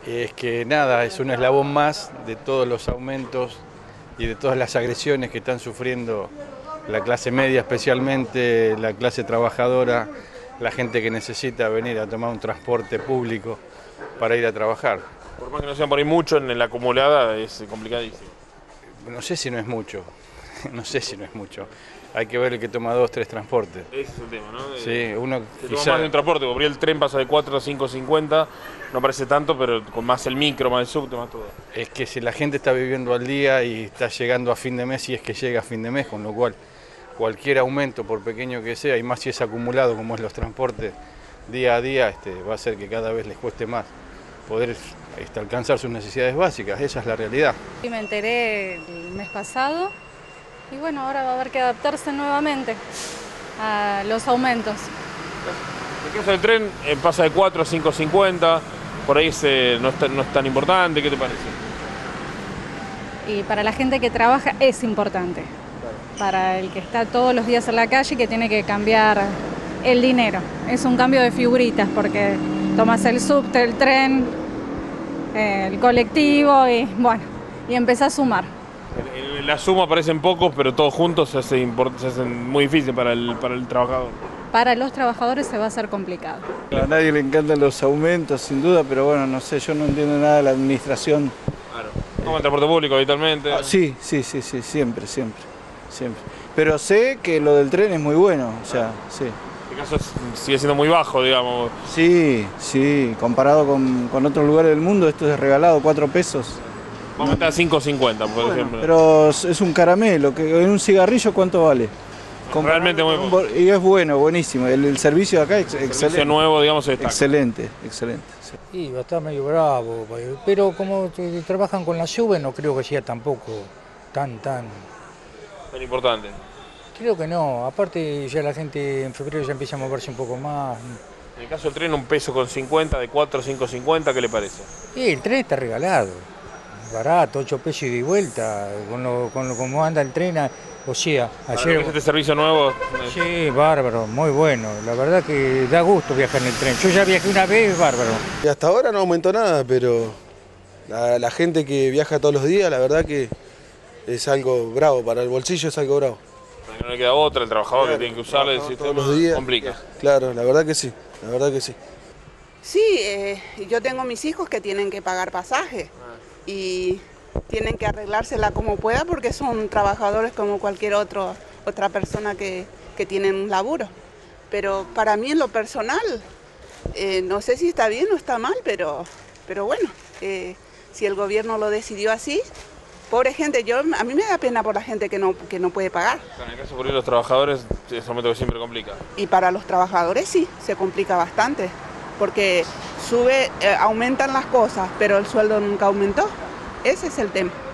Es que nada, es un eslabón más de todos los aumentos y de todas las agresiones que están sufriendo la clase media, especialmente la clase trabajadora, la gente que necesita venir a tomar un transporte público para ir a trabajar. Por más que no sean por ahí mucho, en la acumulada es complicadísimo. No sé si no es mucho, no sé si no es mucho. Hay que ver el que toma 2, 3 transportes. Ese es el tema, ¿no? Sí, uno Se quizá... toma más de un transporte, porque el tren pasa de 4 a 5.50, no parece tanto, pero con más el micro, más el subte, más todo. Es que si la gente está viviendo al día y está llegando a fin de mes, y es que llega a fin de mes, con lo cual cualquier aumento, por pequeño que sea, y más si es acumulado como es los transportes, día a día va a hacer que cada vez les cueste más poder alcanzar sus necesidades básicas. Esa es la realidad. Y me enteré el mes pasado y bueno, ahora va a haber que adaptarse nuevamente a los aumentos. En el caso del tren pasa de 4 a 5.50, por ahí no es tan importante, ¿qué te parece? Y para la gente que trabaja es importante. Para el que está todos los días en la calle y que tiene que cambiar el dinero. Es un cambio de figuritas porque tomas el subte, el tren, el colectivo y bueno, y empezás a sumar. La suma parecen pocos, pero todos juntos se hace muy difícil para el trabajador. Para los trabajadores se va a hacer complicado. A nadie le encantan los aumentos, sin duda, pero bueno, no sé, yo no entiendo nada de la administración. Claro. Como el transporte público habitualmente. Sí, siempre. Pero sé que lo del tren es muy bueno, o sea, sí. En este caso sigue siendo muy bajo, digamos. Sí, comparado con otros lugares del mundo, esto es regalado, 4 pesos. Vamos a estar a 5.50, por ejemplo. Pero es un caramelo, que en un cigarrillo, ¿cuánto vale? Realmente muy bueno. Y es buenísimo. El servicio de acá es excelente. El servicio nuevo, digamos, está. Excelente. Sí. Y va a estar medio bravo, pero como trabajan con la SUBE no creo que sea tampoco tan importante. Creo que no, aparte ya la gente en febrero ya empieza a moverse un poco más. En el caso del tren, 1,50 de 4 a 5.50, ¿qué le parece? Y el tren está regalado, barato, 8 pesos ida y vuelta, con como anda el tren. O sea, ayer... ¿Este servicio nuevo? Sí, bárbaro, muy bueno. La verdad que da gusto viajar en el tren. Yo ya viajé una vez, bárbaro. Y hasta ahora no aumentó nada, pero la gente que viaja todos los días, la verdad que es algo bravo, para el bolsillo es algo bravo. Para que no le queda otra, el trabajador que tiene que usar el sistema todos los días, complica. Claro, la verdad que sí. Sí, yo tengo mis hijos que tienen que pagar pasaje y tienen que arreglársela como pueda porque son trabajadores como cualquier otra persona que tienen un laburo. Pero para mí en lo personal, no sé si está bien o está mal, pero bueno, si el gobierno lo decidió así, pobre gente, a mí me da pena por la gente que no puede pagar. En el caso de los trabajadores, es un momento que siempre complica. Y para los trabajadores sí, se complica bastante, porque aumentan las cosas, pero el sueldo nunca aumentó. Ese es el tema.